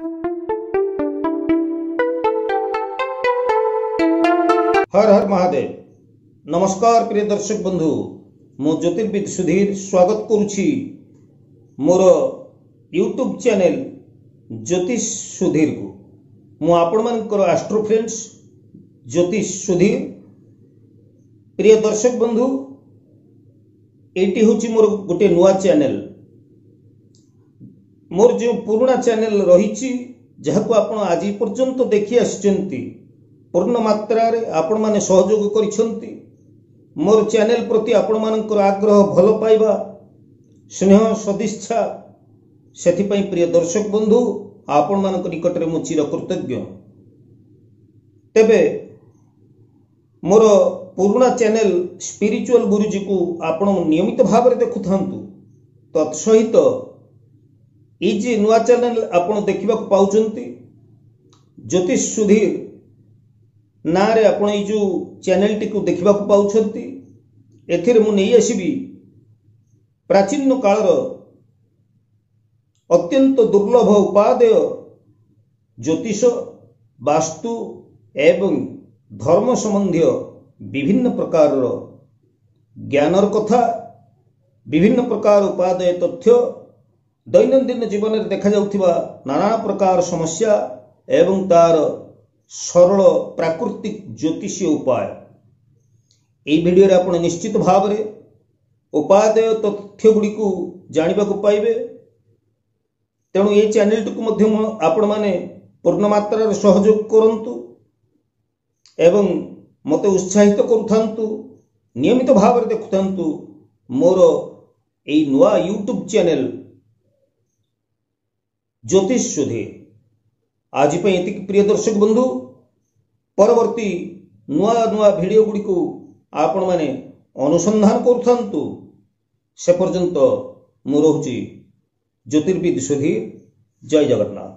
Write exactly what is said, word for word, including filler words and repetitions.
हर हर महादेव। नमस्कार प्रिय दर्शक बंधु, मो ज्योतिर्विद सुधीर स्वागत करुछि मोर यूट्यूब चैनल ज्योतिष सुधीर को। मु आपण मानकर एस्ट्रो फ्रेंड्स ज्योतिष सुधीर। प्रिय दर्शक बंधु, एटी होछि मोर गोटे नुआ चैनल। मोर जो पुराना चैनल रही जहाको आपण आज पर्यंत देखि आछंती, पूर्ण मात्रा रे आपण माने सहयोग करिसंती। मोर चैनल प्रति आपण मानकर आग्रह भल पाइबा स्नेह सदिच्छा सेथि पई प्रिय दर्शक बंधु आपण मानक निकट रे मु चिर कृतज्ञ। तेबे मोर पुराना चैनल स्पिरिचुअल गुरुजी को आपण नियमित भाव रे देखुथांतु। तत्सहित ए जे नुआ चैनल आपण देखिबा को पाउचंती ज्योतिष सुधीर ना रे आपण ए जो चैनल टी को देखिबा को पाउछंती, एथिरे मु नै आसीबी प्राचीन कालर अत्यंत दुर्लभ उपादेय ज्योतिष, वास्तु एवं धर्म संबंधी विभिन्न प्रकार ज्ञानर कथा, विभिन्न प्रकार उपादेय तथ्य, दैनंदिन जीवन में देखा जाउथिबा नाना प्रकार समस्या एवं तार सरल प्राकृतिक ज्योतिषीय उपाय ए वीडियो रे आपण निश्चित भाव रे उपादेय तथ्य गुडी को जानिबा को पाइबे। तेणु ये चैनल टी को मध्यम आपण माने पूर्ण मात्रा रे सहयोग करंतु एवं मते उत्साहित करूथांतु। नियमित भाव रे देखुथांतु मोर ए नुआ यूट्यूब चैनल ज्योतिष सुधीर। आज पे एति प्रिय दर्शक बंधु, परवर्ती नुआ नुआ वीडियो गुडी को आपण माने अनुसंधान करूथांतु। से पर्यंत मु रहूची ज्योतिर्विद सुधीर। जय जगन्नाथ।